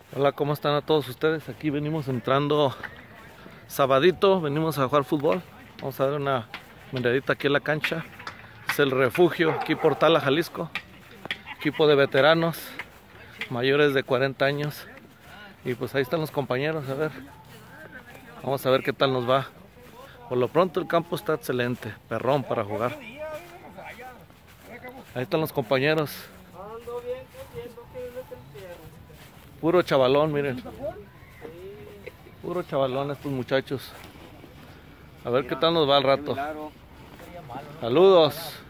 Hola, ¿cómo están a todos ustedes? Aquí venimos entrando sabadito, venimos a jugar fútbol. Vamos a dar una miradita aquí en la cancha. Es el Refugio, aquí por Tala, Jalisco. Equipo de veteranos, mayores de 40 años. Y pues ahí están los compañeros, a ver. Vamos a ver qué tal nos va. Por lo pronto el campo está excelente, perrón para jugar. Ahí están los compañeros. Puro chavalón, miren. Puro chavalón estos muchachos. A ver qué tal nos va al rato. Saludos.